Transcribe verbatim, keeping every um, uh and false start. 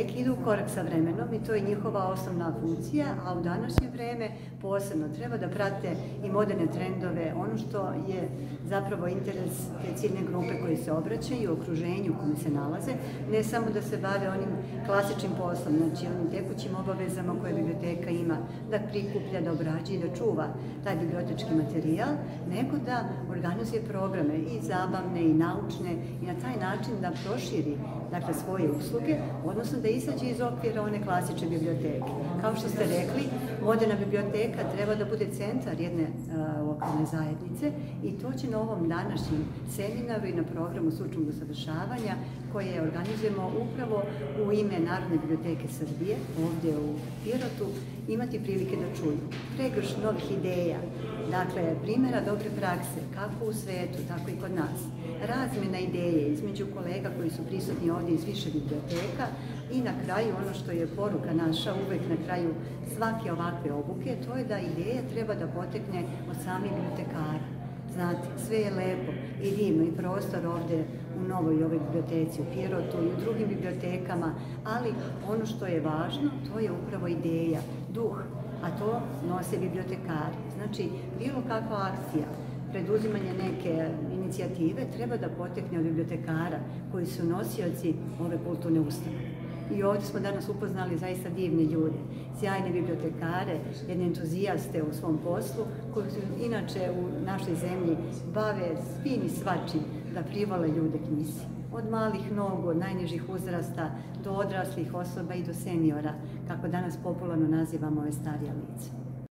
biblioteke idu u korak sa vremenom i to je njihova osnovna funkcija, a u današnje vreme posebno treba da prate i moderne trendove, ono što je zapravo interes te ciljne grupe koje se obraćaju, okruženju u kome se nalaze, ne samo da se bave onim klasičnim poslom, znači onim tekućim obavezama koje biblioteka ima, da prikuplja, da obrađuje i da čuva taj bibliotečki materijal, nego da organizuje programe i zabavne i naučne i na taj način da proširi dakle, svoje usluge, odnosno da izađe iz okvira one klasične biblioteke. Kao što ste rekli, moderna biblioteka treba da bude centar jedne a, lokalne zajednice i to će na ovom današnjem seminaru i na programu stručnog usavršavanja koje organizujemo upravo u ime Narodne biblioteke Srbije, ovdje u Pirotu, imati prilike da čuju. Pregrš novih ideja, dakle, primjera dobre prakse, kako u svetu, tako i kod nas. Razmjena ideje između kolega koji su prisutni ovdje iz više biblioteka i na kraju ono što je poruka naša uvek na kraju svake ovakve obuke, to je da ideja treba da potekne od samih bibliotekara. Znate, sve je lepo i divno i prostor ovdje u novoj ovoj biblioteci u Pirotu i u drugim bibliotekama, ali ono što je važno, to je upravo ideja, duh, a to nose bibliotekari. Znači, bilo kakva akcija, preduzimanje neke inicijative treba da potekne od bibliotekara koji su nosioci ove kulturne ustanove. I ovdje smo danas upoznali zaista divne ljude, sjajne bibliotekare, jedne entuzijaste u svom poslu, koji su inače u našoj zemlji bave svim i svačim da privole ljude knjizi. Od malih nogu, od najnižih uzrasta, do odraslih osoba i do seniora, kako danas popularno nazivamo ove starija lica.